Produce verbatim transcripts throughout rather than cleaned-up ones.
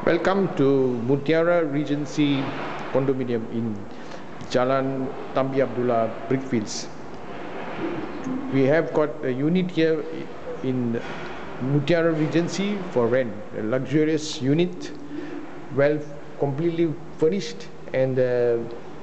Welcome to Mutiara Regency Condominium in Jalan Tambi Abdullah Brickfields. We have got a unit here in Mutiara Regency for rent, a luxurious unit, well completely furnished and uh,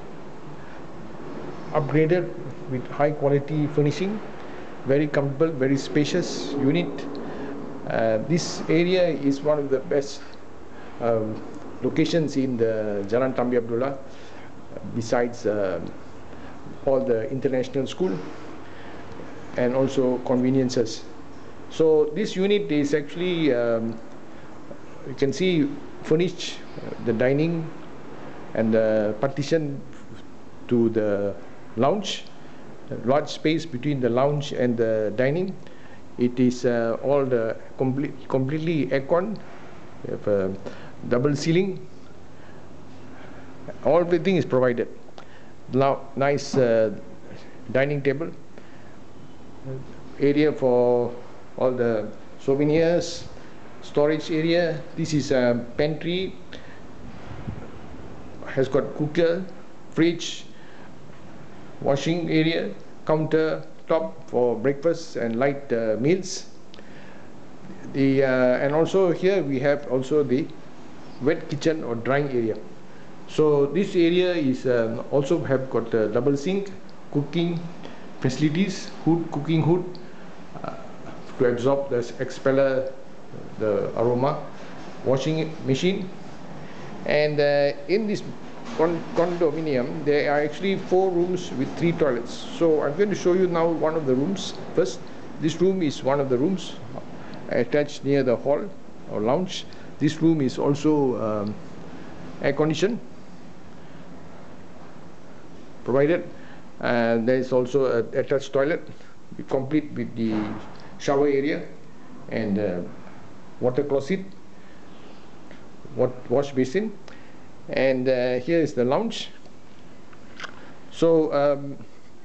upgraded with high quality furnishing, very comfortable, very spacious unit. Uh, this area is one of the best um, locations in the Jalan Tambi Abdullah, besides uh, all the international school and also conveniences. So this unit is actually, um, you can see, furnished, uh, the dining and the partition to the lounge, a large space between the lounge and the dining. It is uh, all the complete, completely aircon, we have a double ceiling, all everything is provided. Now, nice uh, dining table, area for all the souvenirs, storage area. This is a pantry, has got cooker, fridge, washing area, counter top for breakfast and light uh, meals. The uh, and also here we have also the wet kitchen or drying area. So this area is um, also have got a double sink, cooking facilities, hood, cooking hood uh, to absorb the expeller, the aroma, washing machine. And uh, in this con condominium there are actually four rooms with three toilets. So I'm going to show you now one of the rooms first. This room is one of the rooms attached near the hall or lounge. This room is also um, air conditioned provided, and there is also a attached toilet complete with the shower area and uh, water closet, wash basin. And uh, here is the lounge. So um,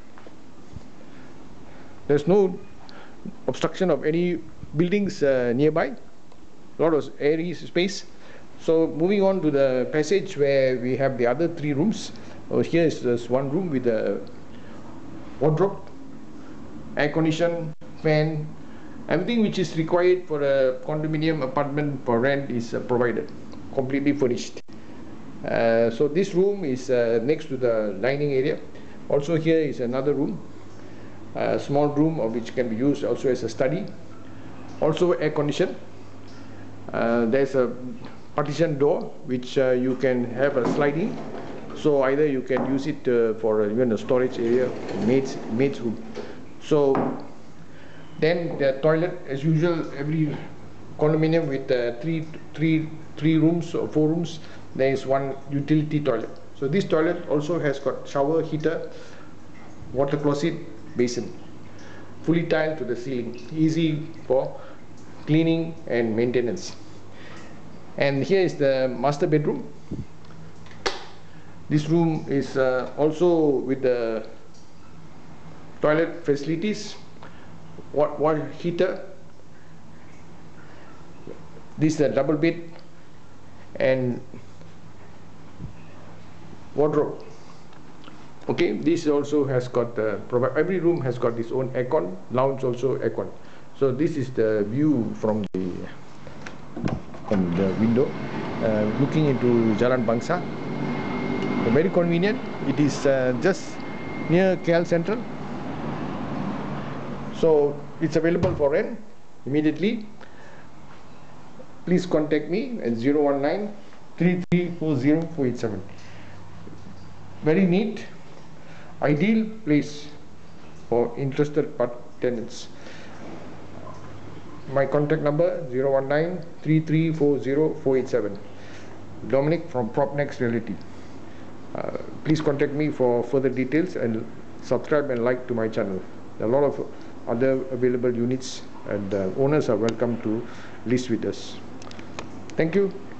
there's no obstruction of any buildings uh, nearby, a lot of airy space. So moving on to the passage where we have the other three rooms. Oh, here is this one room with a wardrobe, air condition, fan, everything which is required for a condominium apartment for rent is uh, provided, completely furnished. Uh, so this room is uh, next to the dining area. Also here is another room, a small room of which can be used also as a study, also air conditioned. Uh, there's a partition door which uh, you can have a sliding, so either you can use it uh, for even a storage area, maid's, maid's room. So then the toilet, as usual, every condominium with uh, three, three, three rooms or four rooms, there is one utility toilet. So this toilet also has got shower, heater, water closet, basin, fully tiled to the ceiling, easy for cleaning and maintenance. And here is the master bedroom. This room is uh, also with the toilet facilities, water heater. This is a double bed and wardrobe. Okay, this also has got uh, every room has got its own aircon, lounge also aircon. So this is the view from the from the window, uh, looking into Jalan Bangsa. Very convenient. It is uh, just near K L Central. So it's available for rent immediately. Please contact me at zero one nine, three three four zero, four eight seven. Very neat, ideal place for interested tenants. My contact number zero one nine, three three four zero, four eight seven. Dominic from PropNext Realty. Uh, please contact me for further details and subscribe and like to my channel. There are a lot of other available units, and uh, owners are welcome to list with us. Thank you.